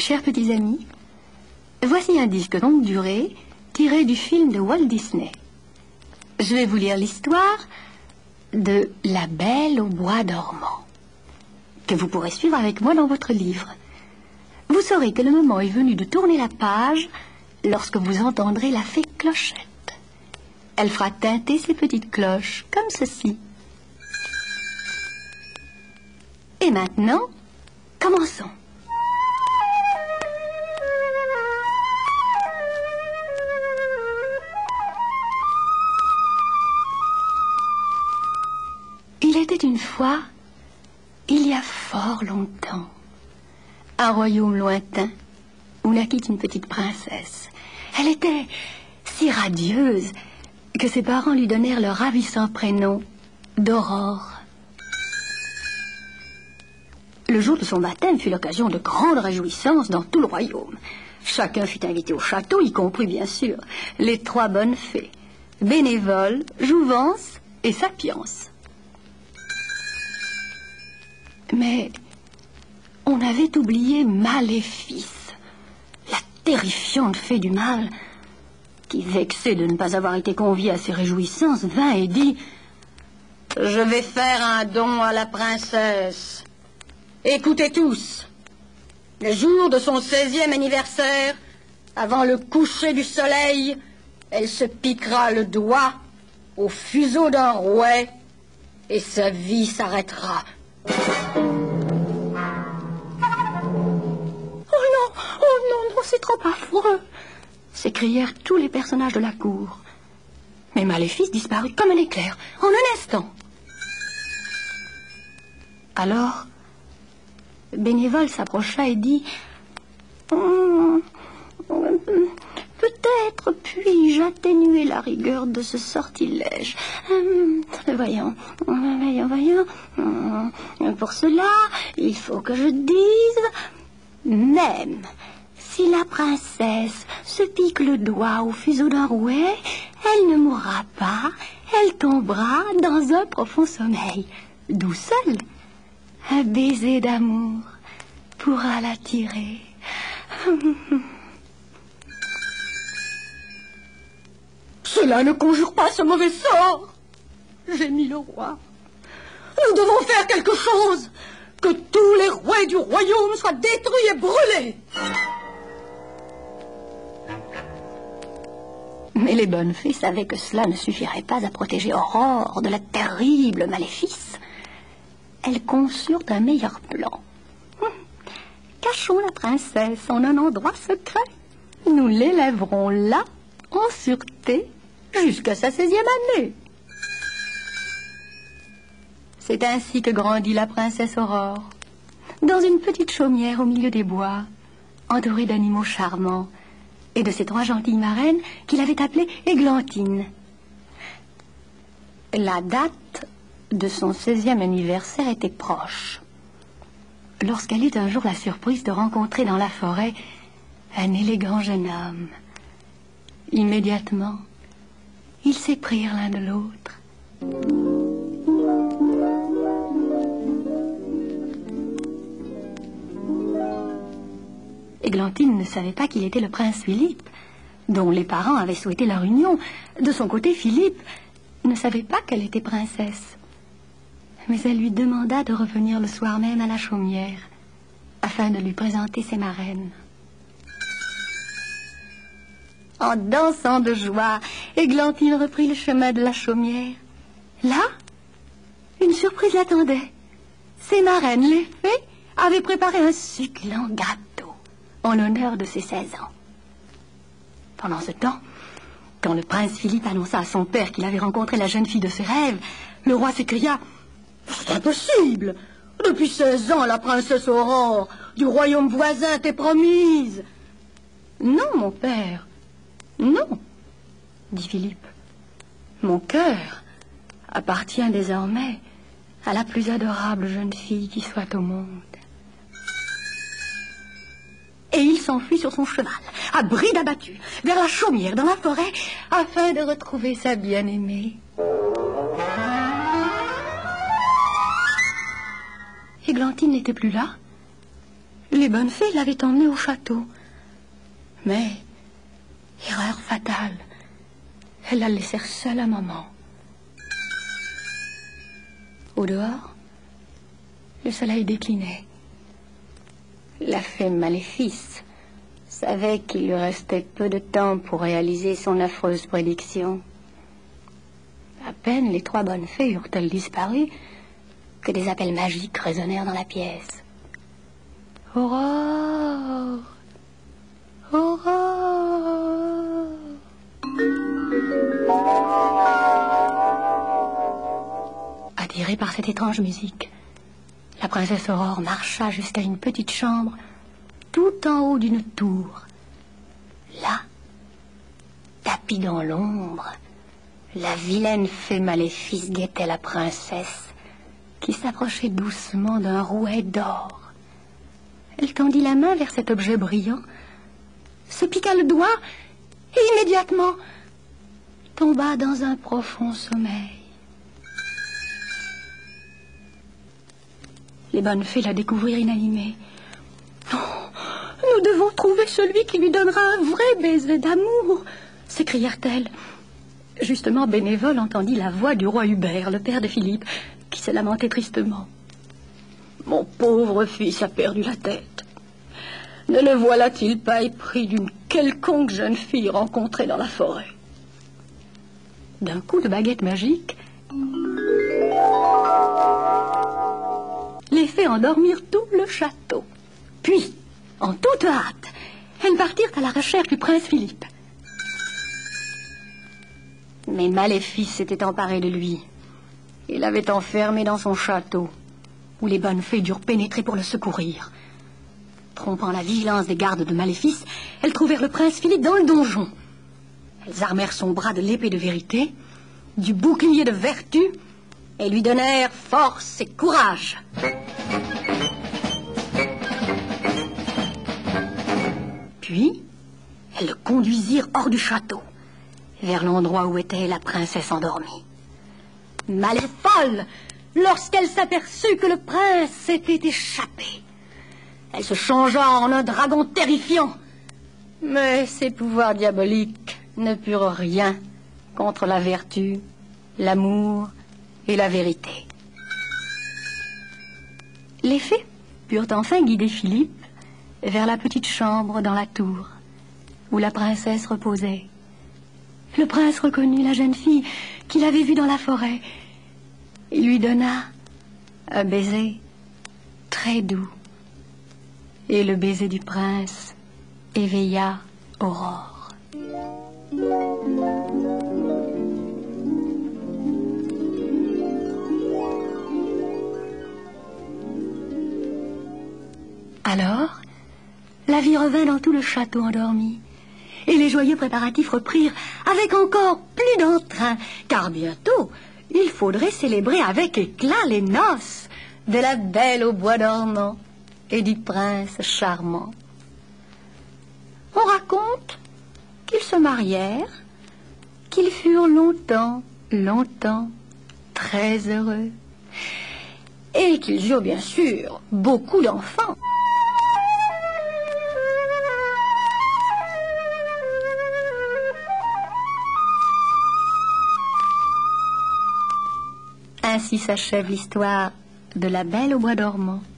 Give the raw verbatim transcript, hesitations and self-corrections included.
Chers petits amis, voici un disque longue durée tiré du film de Walt Disney. Je vais vous lire l'histoire de La Belle au bois dormant, que vous pourrez suivre avec moi dans votre livre. Vous saurez que le moment est venu de tourner la page lorsque vous entendrez la fée Clochette. Elle fera tinter ses petites cloches, comme ceci. Et maintenant, commençons. Il était une fois, il y a fort longtemps, un royaume lointain où naquit une petite princesse. Elle était si radieuse que ses parents lui donnèrent le ravissant prénom d'Aurore. Le jour de son baptême fut l'occasion de grandes réjouissances dans tout le royaume. Chacun fut invité au château, y compris bien sûr les trois bonnes fées, Bénévole, Jouvence et Sapience. Mais on avait oublié Maléfice, la terrifiante fée du mal, qui, vexée de ne pas avoir été conviée à ces réjouissances, vint et dit « Je vais faire un don à la princesse. Écoutez tous, le jour de son seizième anniversaire, avant le coucher du soleil, elle se piquera le doigt au fuseau d'un rouet et sa vie s'arrêtera. » Oh non, oh non, non, c'est trop affreux, s'écrièrent tous les personnages de la cour. Mais Maléfice disparut comme un éclair, en un instant. Alors, Bénévole s'approcha et dit hum, hum, peut-être puis-je atténuer la rigueur de ce sortilège. Hum, voyons, voyons, voyons. Hum, pour cela, il faut que je dise, même si la princesse se pique le doigt au fuseau d'un rouet, elle ne mourra pas, elle tombera dans un profond sommeil, d'où seul un baiser d'amour pourra l'attirer. Cela ne conjure pas ce mauvais sort, gémit le roi. Nous devons faire quelque chose, que tous les rouets du royaume soient détruits et brûlés. Mais les bonnes fées savaient que cela ne suffirait pas à protéger Aurore de la terrible Maléfice. Elles conçurent un meilleur plan. Hum, cachons la princesse en un endroit secret. Nous l'élèverons là, en sûreté, jusqu'à sa seizième année. C'est ainsi que grandit la princesse Aurore, dans une petite chaumière au milieu des bois, entourée d'animaux charmants et de ses trois gentilles marraines qu'il avait appelées Églantine. La date de son seizième anniversaire était proche, lorsqu'elle eut un jour la surprise de rencontrer dans la forêt un élégant jeune homme. Immédiatement, ils s'éprirent l'un de l'autre. Églantine ne savait pas qu'il était le prince Philippe, dont les parents avaient souhaité leur union. De son côté, Philippe ne savait pas qu'elle était princesse. Mais elle lui demanda de revenir le soir même à la chaumière, afin de lui présenter ses marraines. En dansant de joie, Églantine reprit le chemin de la chaumière. Là, une surprise l'attendait. Ses marraines, les fées, avaient préparé un succulent gâteau en l'honneur de ses seize ans. Pendant ce temps, quand le prince Philippe annonça à son père qu'il avait rencontré la jeune fille de ses rêves, le roi s'écria « C'est impossible! Depuis seize ans, la princesse Aurore du royaume voisin t'est promise. »« Non, mon père, non, dit Philippe. Mon cœur appartient désormais à la plus adorable jeune fille qui soit au monde. » Et il s'enfuit sur son cheval, à bride abattue, vers la chaumière dans la forêt, afin de retrouver sa bien-aimée. Églantine n'était plus là. Les bonnes fées l'avaient emmenée au château. Mais, erreur fatale, elles la laissèrent seule un moment. Au dehors, le soleil déclinait. La fée Maléfice savait qu'il lui restait peu de temps pour réaliser son affreuse prédiction. À peine les trois bonnes fées eurent-elles disparu que des appels magiques résonnèrent dans la pièce. Aurore! Aurore! Attirée par cette étrange musique, la princesse Aurore marcha jusqu'à une petite chambre tout en haut d'une tour. Là, tapie dans l'ombre, la vilaine fée Maléfice guettait la princesse qui s'approchait doucement d'un rouet d'or. Elle tendit la main vers cet objet brillant, se piqua le doigt et immédiatement tomba dans un profond sommeil. Les bonnes fées la découvrirent inanimée. Oh, nous devons trouver celui qui lui donnera un vrai baiser d'amour, s'écrièrent-elles. Justement, Bénévole entendit la voix du roi Hubert, le père de Philippe, qui se lamentait tristement. Mon pauvre fils a perdu la tête. Ne le voilà-t-il pas épris d'une quelconque jeune fille rencontrée dans la forêt? D'un coup de baguette magique, les fées endormirent tout le château. Puis, en toute hâte, elles partirent à la recherche du prince Philippe. Mais Maléfice s'était emparé de lui et l'avait enfermé dans son château, où les bonnes fées durent pénétrer pour le secourir. Trompant la vigilance des gardes de Maléfice, elles trouvèrent le prince Philippe dans le donjon. Elles armèrent son bras de l'épée de vérité, du bouclier de vertu, et lui donnèrent force et courage. Puis, elles le conduisirent hors du château, vers l'endroit où était la princesse endormie. Mais elle est folle lorsqu'elle s'aperçut que le prince s'était échappé. Elle se changea en un dragon terrifiant. Mais ses pouvoirs diaboliques ne purent rien contre la vertu, l'amour et la vérité. Les fées purent enfin guider Philippe vers la petite chambre dans la tour où la princesse reposait. Le prince reconnut la jeune fille qu'il avait vue dans la forêt. Il lui donna un baiser très doux. Et le baiser du prince éveilla Aurore. Alors, la vie revint dans tout le château endormi. Et les joyeux préparatifs reprirent avec encore plus d'entrain, car bientôt, il faudrait célébrer avec éclat les noces de la belle au bois dormant et du prince charmant. On raconte qu'ils se marièrent, qu'ils furent longtemps, longtemps très heureux, et qu'ils eurent bien sûr beaucoup d'enfants. Ainsi s'achève l'histoire de la Belle au bois dormant.